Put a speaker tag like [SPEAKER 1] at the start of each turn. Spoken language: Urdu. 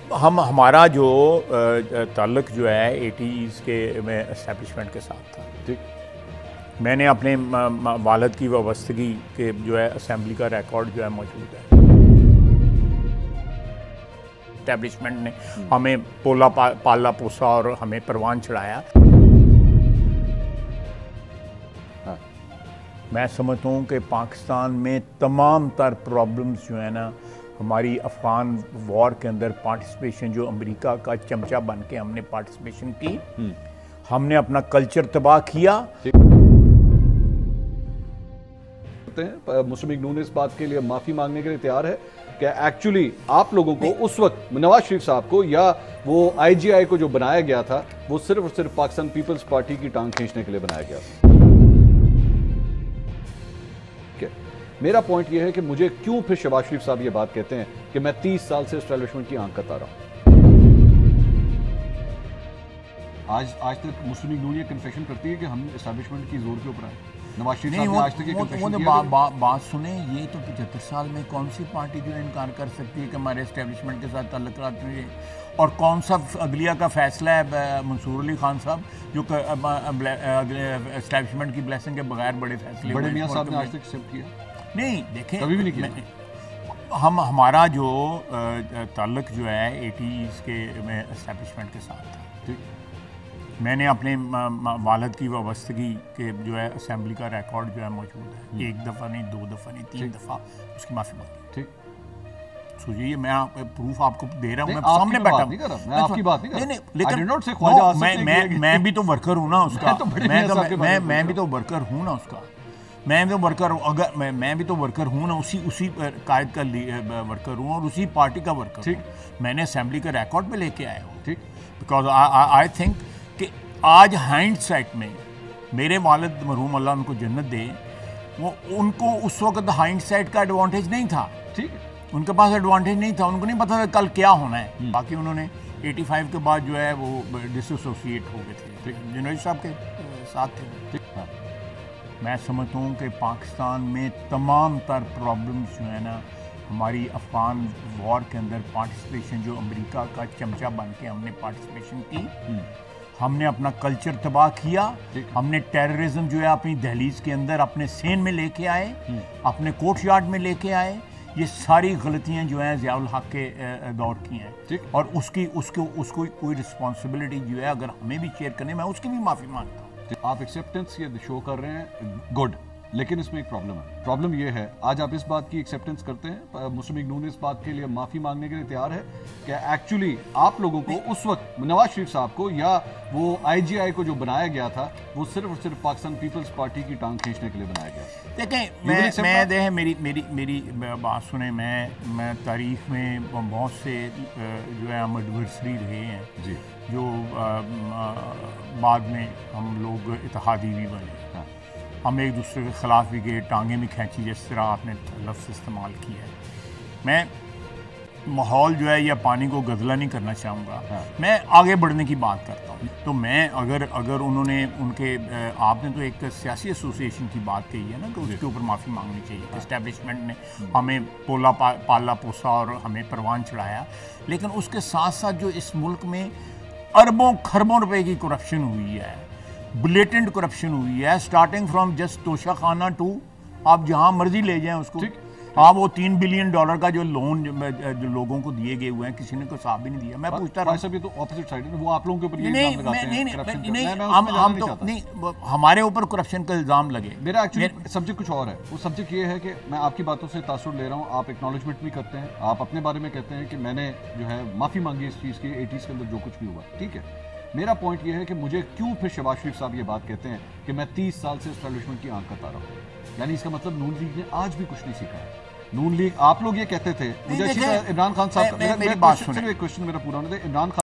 [SPEAKER 1] ہمارا جو تعلق جو ہے ایٹیز کے میں اسٹیبلشمنٹ کے ساتھ تھا. ٹھیک، میں نے اپنے والد کی وابستگی کے جو ہے اسمبلی کا ریکارڈ جو ہے موجود ہے. اسٹیبلشمنٹ نے ہمیں پالا پوسا اور ہمیں پروان چڑھایا. میں سمجھتا ہوں کہ پاکستان میں تمام تر پرابلمز جو ہیں نا، ہماری افغان وار کے اندر پارٹیسپیشن، جو امریکہ کا چمچہ بن کے ہم نے پارٹیسپیشن کی، ہم نے اپنا کلچر تباہ کیا.
[SPEAKER 2] مسلم لیگ نون اس بات کے لیے معافی مانگنے کے لیے تیار ہے کہ ایکچولی آپ لوگوں کو اس وقت نواز شریف صاحب کو یا وہ آئی جی آئی کو جو بنایا گیا تھا وہ صرف اور صرف پاکستان پیپلز پارٹی کی ٹانگ کھینچنے کے لیے بنایا گیا تھا. میرا پوائنٹ یہ ہے کہ مجھے کیوں پھر شہباز شریف صاحب یہ بات کہتے ہیں کہ میں 30 سال سے اسٹیبلشمنٹ کی آنکھ کتا رہا ہوں. آج تک مسلم لیگ نون یہ کنفیشن کرتی ہے کہ ہم اسٹیبلشمنٹ کی زور کے اوپر ہیں. نواز شریف صاحب نے آج تک یہ کنفیشن کیا.
[SPEAKER 1] بات سنیں، یہ تو 75 سال میں کون سی پارٹی جو انکار کر سکتی ہے کہ ہمارے اسٹیبلشمنٹ کے ساتھ تعلقات ہوئے، اور کون سا عدلیہ کا فیصلہ ہے منصور علی خان صاحب جو اسٹیبلشمنٹ کی بلیسنگ کے بغیر بڑے فیصلے
[SPEAKER 2] بڑے میاں صاحب نے آج تک ایکسپٹ کیا؟
[SPEAKER 1] نہیں، دیکھیں
[SPEAKER 2] کبھی بھی نہیں کیا.
[SPEAKER 1] ہمارا جو تعلق جو ہے ایٹیز کے میں اسٹیبلشمنٹ کے ساتھ تھا.
[SPEAKER 2] ٹھیک،
[SPEAKER 1] میں نے اپنے والد کی وابستگی کے جو ہے اسمبلی کا ریکارڈ جو ہے موجود ہے. 1 دفعہ نہیں، 2 دفعہ نہیں، 3 دفعہ اس کی معافی مانگی.
[SPEAKER 2] ٹھیک،
[SPEAKER 1] سوچیے، میں پروف آپ کو دے رہا ہوں، میں سامنے بیٹھا ہوں.
[SPEAKER 2] میں آپ کی بات نہیں کر رہا.
[SPEAKER 1] لیکن میں بھی تو ورکر ہوں نا اس کا. میں بھی تو ورکر ہوں نا اس کا. میں بھی تو ورکر ہوں نا، اسی قائد کا ورکر ہوں اور اسی پارٹی کا ورکر ہوں. میں نے اسمبلی کا ریکارڈ پہ لے کے آیا ہوں.
[SPEAKER 2] ٹھیک،
[SPEAKER 1] بیکاز آئی تھنک کہ آج ہائنڈ سائٹ میں میرے والد مرحوم اللہ ان کو جنت دے، وہ ان کو اس وقت ہائنڈ سائٹ کا ایڈوانٹیج نہیں تھا.
[SPEAKER 2] ٹھیک،
[SPEAKER 1] ان کے پاس ایڈوانٹیج نہیں تھا، ان کو نہیں پتا تھا کل کیا ہونا ہے. باقی انہوں نے 85 کے بعد جو ہے وہ ڈس ایسوسیٹ ہو گئے تھے، جنید صاحب کے ساتھ تھے. میں سمجھتا ہوں کہ پاکستان میں تمام تر پرابلمز جو ہیں نا، ہماری افغان وار کے اندر پارٹیسپیشن، جو امریکہ کا چمچہ بن کے ہم نے پارٹیسپیشن کی، ہم نے اپنا کلچر تباہ کیا. ہم نے ٹیررزم جو ہے اپنی دہلیز کے اندر اپنے سین میں لے کے آئے، اپنے کوٹ یارڈ میں لے کے آئے. یہ ساری غلطیاں جو ہیں ضیاء الحق کے دور کی ہیں، اور اس کو کوئی رسپانسبلٹی جو ہے اگر ہمیں بھی شیئر کرنے، میں اس کی بھی معافی مانگتا ہوں.
[SPEAKER 2] آپ ایکسیپٹنس یہ شو کر رہے ہیں، گڈ، لیکن اس میں ایک پرابلم ہے. پرابلم یہ ہے، آج آپ اس بات کی ایکسیپٹنس کرتے ہیں، مسلم لیگ نون اس بات کے لیے معافی مانگنے کے لیے تیار ہے کہ ایکچولی آپ لوگوں کو اس وقت نواز شریف صاحب کو یا وہ آئی جی آئی کو جو بنایا گیا تھا وہ صرف اور صرف پاکستان پیپلز پارٹی کی ٹانگ کھینچنے کے لیے بنایا گیا.
[SPEAKER 1] دیکھیں، میری بات سنیں. میں تاریخ میں بہت سے جو ہے ہم ایڈورسری رہے ہیں،
[SPEAKER 2] جی،
[SPEAKER 1] جو بعد میں ہم لوگ اتحادی بھی بنے. ہم ایک دوسرے کے خلاف بھی گئے، ٹانگیں بھی کھینچی، جس طرح آپ نے لفظ استعمال کیا ہے. میں ماحول جو ہے یا پانی کو گدلا نہیں کرنا چاہوں گا، میں آگے بڑھنے کی بات کرتا ہوں. تو میں اگر انہوں نے ان کے آپ نے تو ایک سیاسی ایسوسیشن کی بات کہی ہے نا کہ اس کے اوپر معافی مانگنی چاہیے کہ اسٹیبلشمنٹ نے ہمیں پالا پوسا اور ہمیں پروان چڑھایا. لیکن اس کے ساتھ ساتھ جو اس ملک میں اربوں خربوں روپے کی کرپشن ہوئی ہے، بلیٹنٹ کرپشن ہوئی ہے، سٹارٹنگ فرام جسٹ توشہ خانہ ٹو آپ جہاں مرضی لے جائیں اس کو. ہاں، وہ $3 بلین کا جو لون جو لوگوں کو دیے گئے ہوئے ہیں، کسی نے کوئی حساب بھی نہیں دیا. میں پوچھتا رہا ہوں،
[SPEAKER 2] یہ تو اپوزٹ سائڈ ہے، وہ آپ لوگوں کے اوپر یہ الزام لگاتے ہیں کرپشن کا.
[SPEAKER 1] نہیں، ہمارے اوپر کرپشن کا الزام لگے.
[SPEAKER 2] میرا ایکچولی سبجیکٹ کچھ اور ہے. وہ سبجیکٹ یہ ہے کہ میں آپ کی باتوں سے تاثر لے رہا ہوں، آپ ایکنالجمنٹ بھی کرتے ہیں، آپ اپنے بارے میں کہتے ہیں کہ میں نے جو ہے معافی مانگی اس چیز کی 80s کے اندر جو کچھ بھی ہوا. ٹھیک ہے، میرا پوائنٹ یہ ہے کہ مجھے کیوں پھر شہباز شریف صاحب یہ بات کہتے ہیں کہ میں 30 سال سے اسٹیبلشمنٹ کی آنکھ کتا رہا ہوں. یعنی اس کا مطلب نون لیگ نے آج بھی کچھ نہیں سیکھا ہے. نون لیگ، آپ لوگ یہ کہتے تھے، مجھے عمران خان صاحب کا میرا کوشچن میرا پورا ہونے دے. عمران خان